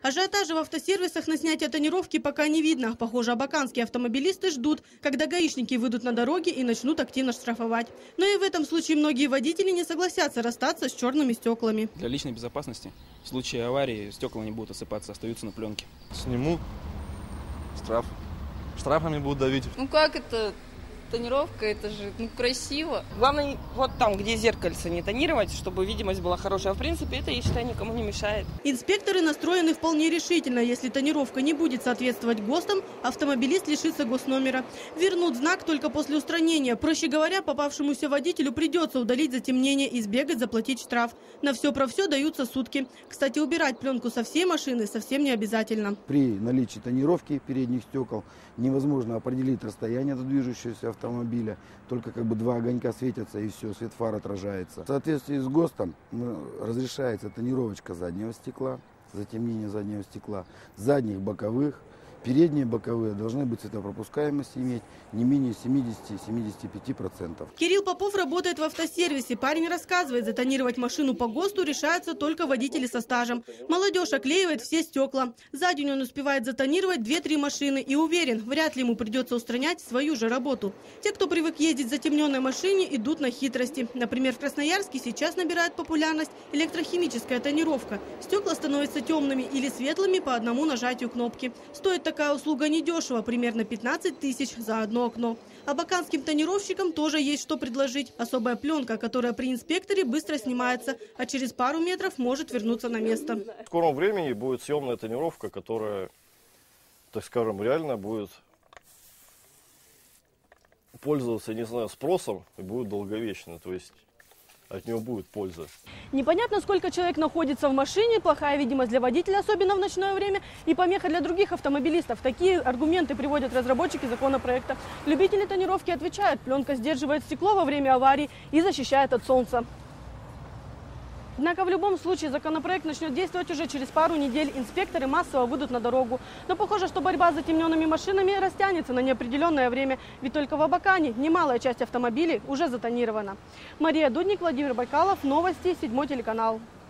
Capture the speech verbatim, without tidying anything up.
Ажиотажа в автосервисах на снятие тонировки пока не видно. Похоже, абаканские автомобилисты ждут, когда гаишники выйдут на дороги и начнут активно штрафовать. Но и в этом случае многие водители не согласятся расстаться с черными стеклами. Для личной безопасности в случае аварии стекла не будут осыпаться, остаются на пленке. Сниму штраф. Штрафами будут давить. Ну как это? Тонировка, это же ну, красиво. Главное, вот там, где зеркальце, не тонировать, чтобы видимость была хорошая. В принципе, это, я считаю, никому не мешает. Инспекторы настроены вполне решительно. Если тонировка не будет соответствовать ГОСТам, автомобилист лишится госномера. Вернут знак только после устранения. Проще говоря, попавшемуся водителю придется удалить затемнение и сбегать, заплатить штраф. На все про все даются сутки. Кстати, убирать пленку со всей машины совсем не обязательно. При наличии тонировки передних стекол невозможно определить расстояние до движущегося автомобиля. автомобиля, только как бы два огонька светятся и все, свет фар отражается. В соответствии с ГОСТом разрешается тонировочка заднего стекла, затемнение заднего стекла, задних боковых. Передние боковые должны быть цветопропускаемость иметь не менее семидесяти-семидесяти пяти процентов. Кирилл Попов работает в автосервисе. Парень рассказывает, затонировать машину по ГОСТу решаются только водители со стажем. Молодежь оклеивает все стекла. За день он успевает затонировать две-три машины и уверен, вряд ли ему придется устранять свою же работу. Те, кто привык ездить в затемненной машине, идут на хитрости. Например, в Красноярске сейчас набирает популярность электрохимическая тонировка. Стекла становятся темными или светлыми по одному нажатию кнопки. Стоит такая услуга недешево, примерно пятнадцать тысяч за одно окно. Абаканским тонировщикам тоже есть что предложить. Особая пленка, которая при инспекторе быстро снимается, а через пару метров может вернуться на место. В скором времени будет съемная тонировка, которая, так скажем, реально будет пользоваться, не знаю, спросом и будет долговечно. То есть от него будет польза. Непонятно, сколько человек находится в машине, плохая видимость для водителя, особенно в ночное время, и помеха для других автомобилистов. Такие аргументы приводят разработчики законопроекта. Любители тонировки отвечают, пленка сдерживает стекло во время аварии и защищает от солнца. Однако в любом случае законопроект начнет действовать уже через пару недель. Инспекторы массово выйдут на дорогу. Но похоже, что борьба с затемненными машинами растянется на неопределенное время. Ведь только в Абакане немалая часть автомобилей уже затонирована. Мария Дудник, Владимир Байкалов. Новости. Седьмой телеканал.